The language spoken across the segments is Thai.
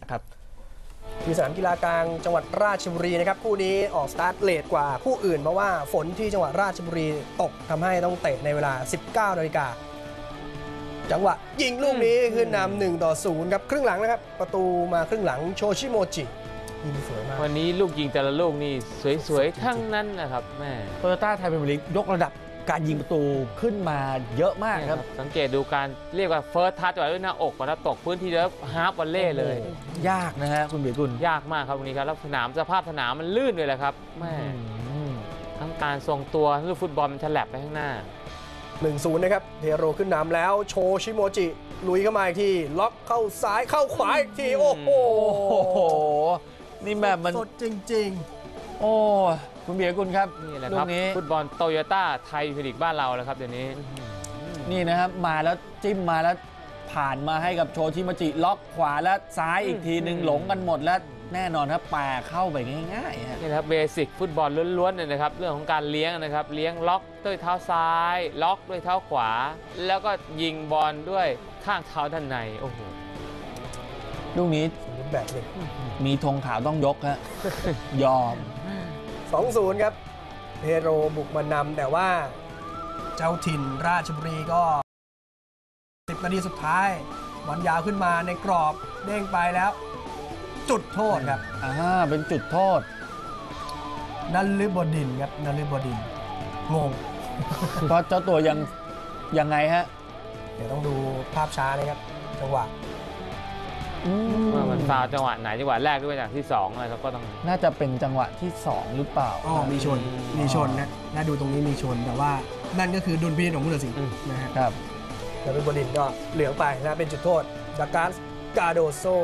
ครับที่สนามกีฬากลางจังหวัดราชบุรีนะครับคู่นี้ออกสตาร์ทเลทกว่าคู่อื่นเพราะว่าฝนที่จังหวัดราชบุรีตกทำให้ต้องเตะในเวลา 19 นาฬิกาจังหวะยิงลูกนี้ขึ้นนำ1-0ครับครึ่งหลังนะครับประตูมาครึ่งหลังโชชิโมจิยิงสวยมากวันนี้ลูกยิงแต่ละลูกนี่สวยๆทั้งนั้นนะครับแม่โตโยต้าไทยพรีเมียร์ลีกยกระดับการยิงประตูขึ้นมาเยอะมากครับสังเกตดูการเรียกว่าเฟิร์สทัชด้วยหน้าอกแล้วตกพื้นที่แล้วฮาร์ฟวอลเล่เลยยากนะฮะคุณเบียร์กุลยากมากครับวันนี้ครับแล้วสภาพสนามมันลื่นเลยแหละครับแม่ทั้งการทรงตัวลูกฟุตบอลมันฉลับไปข้างหน้า 1-0นะครับเทโรขึ้นนำแล้วโชชิโมจิลุยเข้ามาอีกทีล็อกเข้าซ้ายเข้าขวาอีกทีโอ้โหนี่แบบมันสดจริงๆโอ้คุณเบียร์กุลครับนี่แหละครับฟุตบอลโตโยต้าไทยพรีเมียร์ลีกบ้านเราแล้วครับเดี๋ยวนี้นี่นะครับมาแล้วจิ้มมาแล้วผ่านมาให้กับโชชิโมจิล็อกขวาแล้วซ้ายอีกทีหนึ่งหลงกันหมดแล้วแน่นอนครับแปะเข้าไปง่ายๆนี่แหละเบสิกฟุตบอลล้วนๆเลยนะครับเรื่องของการเลี้ยงนะครับเลี้ยงล็อกด้วยเท้าซ้ายล็อกด้วยเท้าขวาแล้วก็ยิงบอลด้วยข้างเท้าด้านในโอ้โหลูกนี้แบบนี้มีธงขาวต้องยกฮะยอม 2-0ครับเทโรบุกมานำแต่ว่าเจ้าถิ่นราชบุรีก็10 นาทีสุดท้ายบอลยาวขึ้นมาในกรอบเด้งไปแล้วจุดโทษครับเป็นจุดโทษนัลลึบดินครับนัลลึบดินงงเพราะเจ้าตัวยังไงฮะเดี๋ยวต้องดูภาพช้านะครับจังหวะว่ามันฟาวจังหวะไหนจังหวะแรกด้วยอย่างที่2อะไรก็ต้องน่าจะเป็นจังหวะที่2หรือเปล่ามีชนนะน่าดูตรงนี้มีชนแต่ว่านั่นก็คือดุลพินิจของผู้ตัดสินนะครับนัลลึบดินก็เหลืองไปนะเป็นจุดโทษดาการ์สกาโดโซ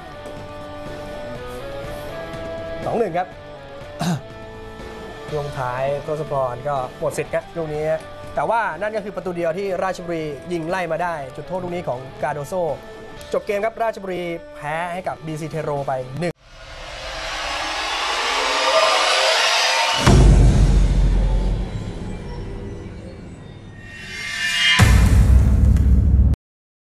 2-1 ครับ ช่วงท้ายทศพรก็หมดสิทธิ์ครับลูกนี้แต่ว่านั่นก็คือประตูเดียวที่ราชบุรียิงไล่มาได้จุดโทษลูกนี้ของกาโดโซจบเกมครับราชบุรีแพ้ให้กับ BC เทโรไป1